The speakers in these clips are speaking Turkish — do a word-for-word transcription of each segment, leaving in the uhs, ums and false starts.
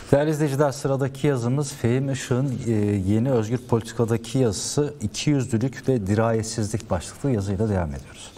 Değerli izleyiciler, sıradaki yazımız Fehim Işık'ın Yeni Özgür Politika'daki yazısı ikiyüzlülük ve dirayetsizlik başlıklı yazıyla devam ediyoruz.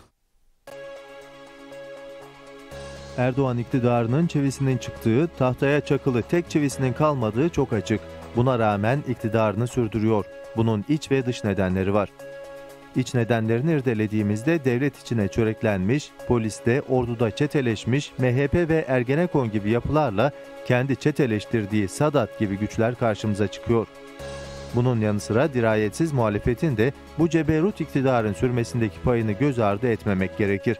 Erdoğan iktidarının çivisinden çıktığı, tahtaya çakılı tek çivisinin kalmadığı çok açık. Buna rağmen iktidarını sürdürüyor. Bunun iç ve dış nedenleri var. İç nedenlerini irdelediğimizde devlet içine çöreklenmiş, poliste, orduda çeteleşmiş, M H P ve Ergenekon gibi yapılarla kendi çeteleştirdiği Sadat gibi güçler karşımıza çıkıyor. Bunun yanı sıra dirayetsiz muhalefetin de bu ceberut iktidarın sürmesindeki payını göz ardı etmemek gerekir.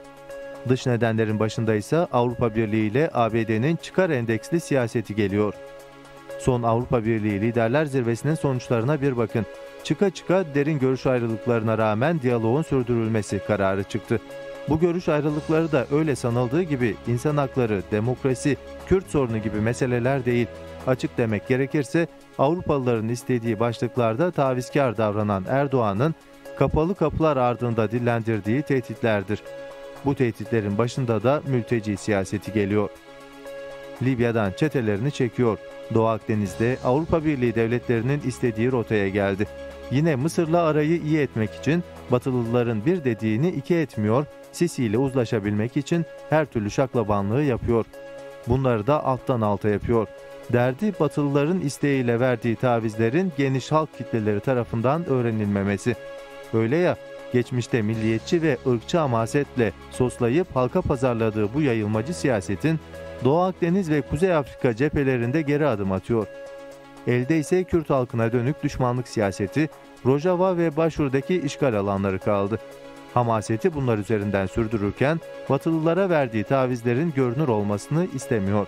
Dış nedenlerin başında ise Avrupa Birliği ile A B D'nin çıkar endeksli siyaseti geliyor. Son Avrupa Birliği Liderler Zirvesi'nin sonuçlarına bir bakın. Çıka çıka derin görüş ayrılıklarına rağmen diyaloğun sürdürülmesi kararı çıktı. Bu görüş ayrılıkları da öyle sanıldığı gibi insan hakları, demokrasi, Kürt sorunu gibi meseleler değil. Açık demek gerekirse Avrupalıların istediği başlıklarda tavizkar davranan Erdoğan'ın kapalı kapılar ardında dillendirdiği tehditlerdir. Bu tehditlerin başında da mülteci siyaseti geliyor. Libya'dan çetelerini çekiyor. Doğu Akdeniz'de Avrupa Birliği devletlerinin istediği rotaya geldi. Yine Mısır'la arayı iyi etmek için Batılıların bir dediğini iki etmiyor, Sisi ile uzlaşabilmek için her türlü şaklabanlığı yapıyor. Bunları da alttan alta yapıyor. Derdi Batılıların isteğiyle verdiği tavizlerin geniş halk kitleleri tarafından öğrenilmemesi. Öyle ya, geçmişte milliyetçi ve ırkçı hamasetle soslayıp halka pazarladığı bu yayılmacı siyasetin Doğu Akdeniz ve Kuzey Afrika cephelerinde geri adım atıyor. Elde ise Kürt halkına dönük düşmanlık siyaseti, Rojava ve Başur'daki işgal alanları kaldı. Hamaseti bunlar üzerinden sürdürürken Batılılara verdiği tavizlerin görünür olmasını istemiyor.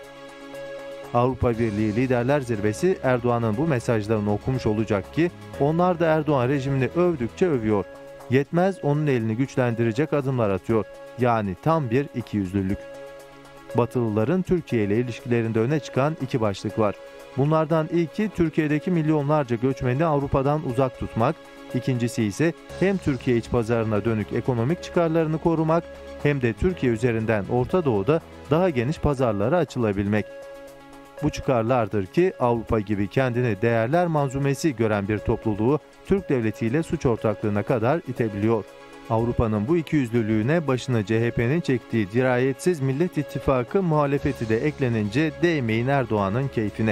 Avrupa Birliği Liderler Zirvesi Erdoğan'ın bu mesajlarını okumuş olacak ki onlar da Erdoğan rejimini övdükçe övüyor. Yetmez, onun elini güçlendirecek adımlar atıyor. Yani tam bir ikiyüzlülük. Batılıların Türkiye ile ilişkilerinde öne çıkan iki başlık var. Bunlardan ilki Türkiye'deki milyonlarca göçmeni Avrupa'dan uzak tutmak, ikincisi ise hem Türkiye iç pazarına dönük ekonomik çıkarlarını korumak hem de Türkiye üzerinden Orta Doğu'da daha geniş pazarlara açılabilmek. Bu çıkarlardır ki Avrupa gibi kendini değerler manzumesi gören bir topluluğu Türk devletiyle suç ortaklığına kadar itebiliyor. Avrupa'nın bu ikiyüzlülüğüne başını C H P'nin çektiği dirayetsiz Millet İttifakı muhalefeti de eklenince değmeyin Erdoğan'ın keyfine.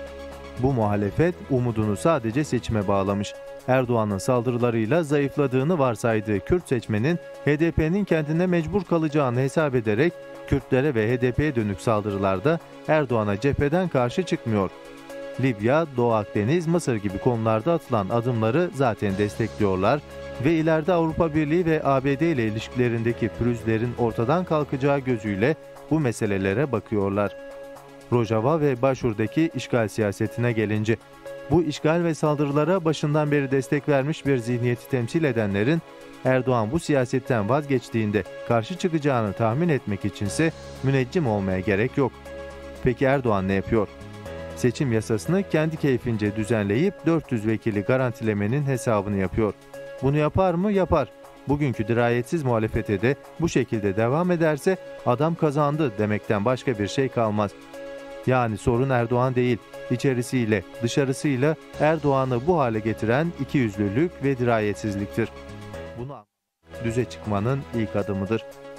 Bu muhalefet umudunu sadece seçime bağlamış. Erdoğan'ın saldırılarıyla zayıfladığını varsaydığı Kürt seçmenin H D P'nin kendine mecbur kalacağını hesap ederek Kürtlere ve H D P'ye dönük saldırılarda Erdoğan'a cepheden karşı çıkmıyor. Libya, Doğu Akdeniz, Mısır gibi konularda atılan adımları zaten destekliyorlar ve ileride Avrupa Birliği ve A B D ile ilişkilerindeki pürüzlerin ortadan kalkacağı gözüyle bu meselelere bakıyorlar. Rojava ve Başur'daki işgal siyasetine gelince, bu işgal ve saldırılara başından beri destek vermiş bir zihniyeti temsil edenlerin Erdoğan bu siyasetten vazgeçtiğinde karşı çıkacağını tahmin etmek içinse müneccim olmaya gerek yok. Peki Erdoğan ne yapıyor? Seçim yasasını kendi keyfince düzenleyip dört yüz vekili garantilemenin hesabını yapıyor. Bunu yapar mı? Yapar. Bugünkü dirayetsiz muhalefete de bu şekilde devam ederse adam kazandı demekten başka bir şey kalmaz. Yani sorun Erdoğan değil, içerisiyle dışarısıyla Erdoğan'ı bu hale getiren ikiyüzlülük ve dirayetsizliktir. Bunu düze çıkmanın ilk adımıdır.